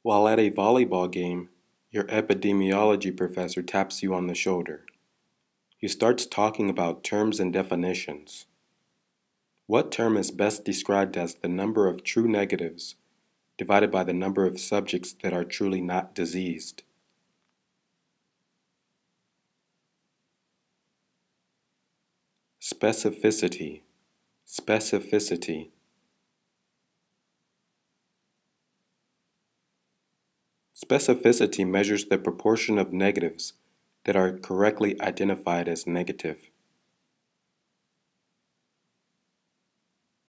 While at a volleyball game, your epidemiology professor taps you on the shoulder. He starts talking about terms and definitions. What term is best described as the number of true negatives divided by the number of subjects that are truly not diseased? Specificity. Specificity. Specificity measures the proportion of negatives that are correctly identified as negative.